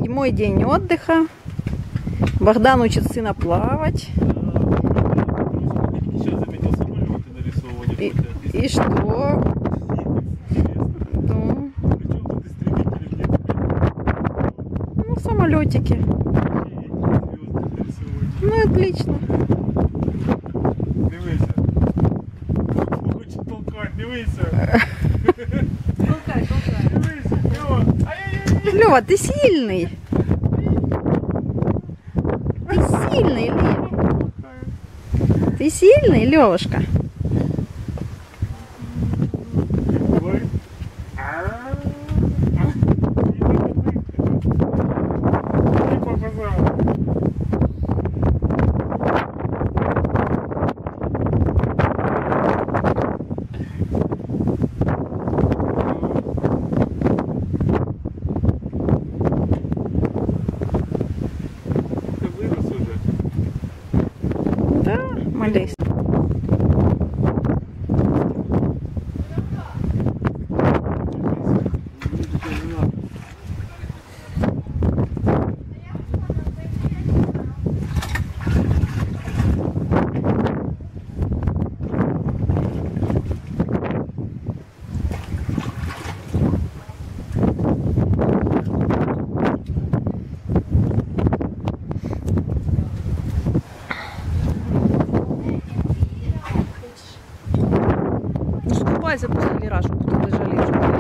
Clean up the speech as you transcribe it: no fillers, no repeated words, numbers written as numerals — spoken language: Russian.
7-й день отдыха. Богдан учит сына плавать. Сейчас заметил самолеты нарисованы. И что? Ну, ну, самолетики. Ну, отлично. Дивися. Хоче толкати, дивися. Толкай, толкай. Дивися, Льова. Ай-яй-яй. Лёва, ты сильный. Ты сильный, Лев. Ты сильный, Левушка. Ой. Не показав. Ти вирос уже. Да, малейс. Скупайся после виражу, кто ты жалеешь.